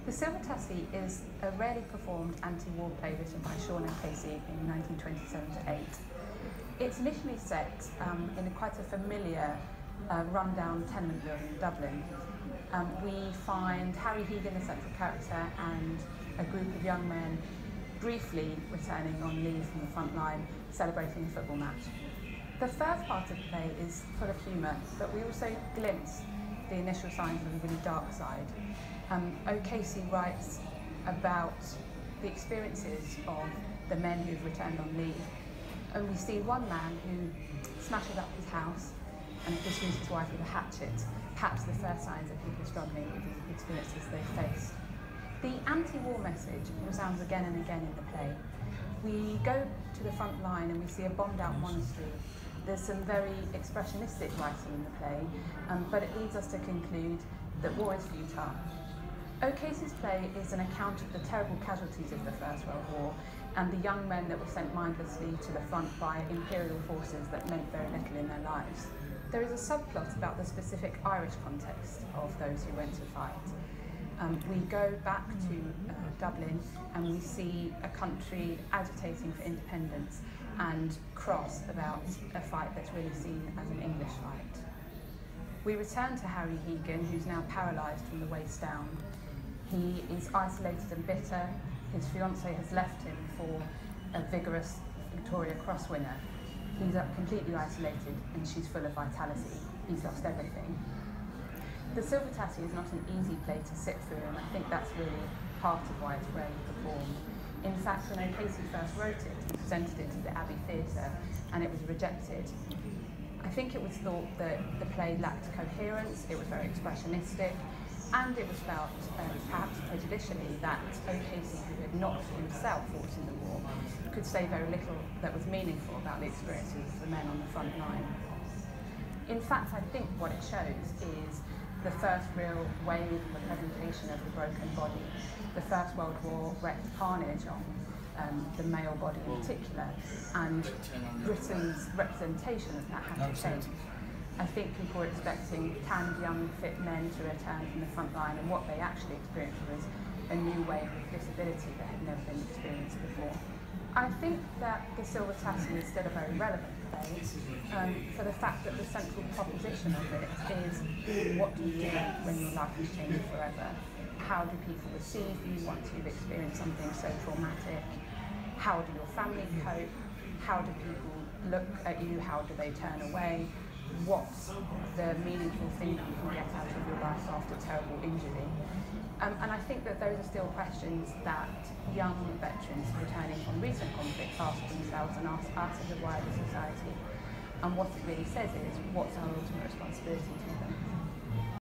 The Silver Tassie is a rarely performed anti-war play written by Sean O'Casey in 1927-8. It's initially set in quite a familiar run-down tenement building in Dublin. We find Harry Hegan, the central character, and a group of young men briefly returning on leave from the front line, celebrating a football match. The first part of the play is full of humour, but we also glimpse the initial signs of a really dark side. O'Casey writes about the experiences of the men who've returned on leave, and we see one man who smashes up his house and pursues his wife with a hatchet, perhaps the first signs that people are struggling with the experiences they face. The anti-war message resounds again and again in the play. We go to the front line and we see a bombed-out monastery. There's some very expressionistic writing in the play, but it leads us to conclude that war is futile. O'Casey's play is an account of the terrible casualties of the First World War and the young men that were sent mindlessly to the front by imperial forces that meant very little in their lives. There is a subplot about the specific Irish context of those who went to fight. We go back to Dublin and we see a country agitating for independence and cross about a fight that's really seen as an English fight. We return to Harry Hegan, who's now paralysed from the waist down. He is isolated and bitter. His fiancée has left him for a vigorous Victoria Cross winner. He's completely isolated and she's full of vitality. He's lost everything. The Silver Tassie is not an easy play to sit through, and I think that's really part of why it's rarely performed. In fact, when O'Casey first wrote it, he presented it to the Abbey Theatre and it was rejected. I think it was thought that the play lacked coherence, it was very expressionistic, and it was felt, perhaps prejudicially, that O'Casey, who had not himself fought in the war, could say very little that was meaningful about the experiences of the men on the front line. In fact, I think what it shows is the first real wave of the presentation of the broken body. The First World War wreaked carnage on the male body in particular, and Britain's representation of that had to change. I think people were expecting tanned young fit men to return from the front line, and what they actually experienced was a new wave of disability that had never been experienced before. I think that the Silver Tassie is still a very relevant play for the fact that the central proposition of it is, what do you do when your life has changed forever? How do people receive you once you've experienced something so traumatic? How do your family cope? How do people look at you? How do they turn away? What's the meaningful thing that you can get out of your life after terrible injury? And I think that those are still questions that young veterans returning from recent conflicts ask themselves and ask us as a wider society. And what it really says is, what's our ultimate responsibility to them?